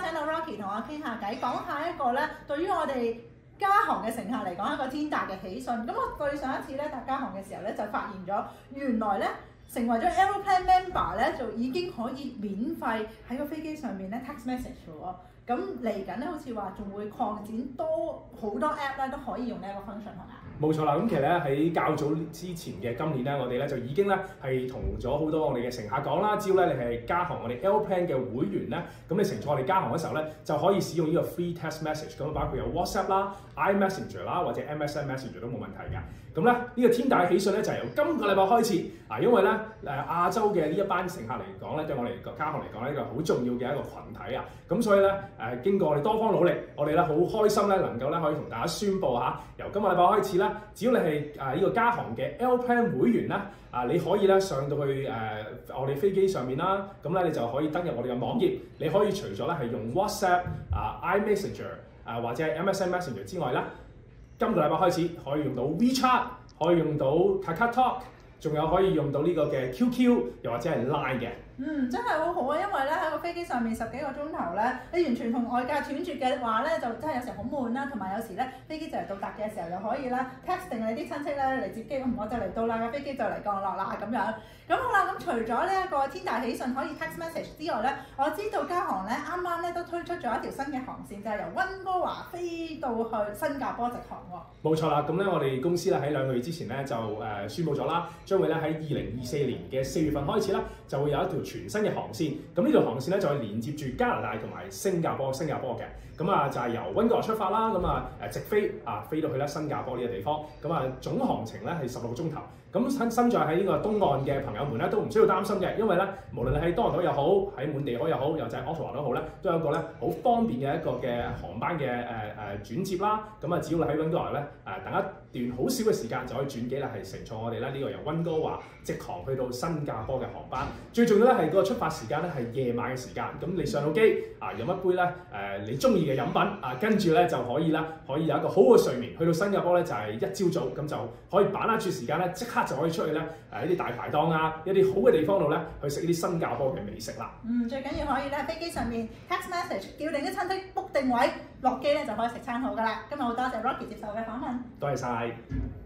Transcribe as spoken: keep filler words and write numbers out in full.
請到 Rocky 同我傾下偈，講下一個咧對於我哋加航嘅乘客嚟講一個天大嘅喜訊。咁我對上一次咧搭加航嘅時候咧就發現咗，原來咧成為咗 Aeroplan member 咧就已經可以免費喺個飛機上面咧 text message 喎。咁嚟緊咧好似話仲會擴展多好多 app 咧都可以用呢一個 function 係咪啊？ 冇錯啦，咁其實咧喺較早之前嘅今年咧，我哋咧就已經咧係同咗好多我哋嘅乘客講啦，只要咧你係加航我哋 Aeroplan 嘅會員咧，咁你乘坐我哋加航嘅時候咧，就可以使用呢個 free text message，咁包括有 WhatsApp 啦、iMessenger 啦或者 M S N Messenger 都冇問題嘅。咁咧呢個天大嘅喜訊咧就係由今個禮拜開始啊，因為咧誒亞洲嘅呢一班乘客嚟講咧，對我哋加航嚟講咧一個好重要嘅一個群體啊，咁所以咧誒經過我哋多方努力，我哋咧好開心咧能夠咧可以同大家宣布嚇，由今個禮拜開始咧，只要你係誒呢個加航嘅 Aeroplan 會員咧，啊你可以咧上到去誒、呃、我哋飛機上面啦，咁咧你就可以登入我哋嘅網頁，你可以除咗咧係用 WhatsApp 啊、iMessenger 啊或者係 M S N Messenger 之外咧，今個禮拜開始可以用到 WeChat， 可以用到 KakaoTalk， 仲有可以用到呢個嘅 Q Q， 又或者係 Line 嘅。 嗯，真係好好啊，因為咧喺個飛機上面十幾個鐘頭咧，你完全同外界斷絕嘅話咧，就真係有時好悶啦。同埋有時咧，飛機就嚟到達嘅時候，又可以咧 text 定你啲親戚咧嚟接機，我就嚟到啦，飛機就嚟降落啦咁樣。咁好啦，咁除咗呢一個天大喜訊可以 text message 之外咧，我知道加航咧啱啱咧都推出咗一條新嘅航線，就係、是、由溫哥華飛到去新加坡直航喎。 冇錯啦，咁咧我哋公司咧喺兩個月之前咧就誒、呃、宣佈咗啦，將會咧喺二零二四年嘅四月份開始啦，就會有一條全新嘅航線。咁呢條航線咧就係連接住加拿大同埋新加坡，新加坡嘅。咁啊就係由溫哥華出發啦，咁啊誒直飛啊飛到去咧新加坡呢個地方。咁啊總航程咧係十六個鐘頭。咁身身在喺呢個東岸嘅朋友們咧都唔需要擔心嘅，因為咧無論你喺多倫多又好，喺滿地可又好，又或者係 Ottawa 都好咧，都有一個咧好方便嘅一個嘅航班嘅誒誒轉接啦。咁啊只要你喺溫哥華咧誒等一段好少嘅時間就可以轉機啦，係乘坐我哋咧呢個由溫哥華直航去到新加坡嘅航班。最重要咧係個出發時間咧係夜晚嘅時間。咁你上到機啊飲一杯咧誒、呃、你中意嘅飲品啊，跟住咧就可以啦，可以有一個好嘅睡眠。去到新加坡咧就係、是、一朝早咁就可以把握住時間咧，即刻就可以出去咧誒一啲大排檔啊，一啲好嘅地方度咧去食呢啲新加坡嘅美食啦。 嗯，最緊要可以咧飛機上面 text message 叫定啲親戚 book 定位，落機咧就可以食餐好噶啦。今日好多謝 Rocky 接受嘅訪問， 多謝晒。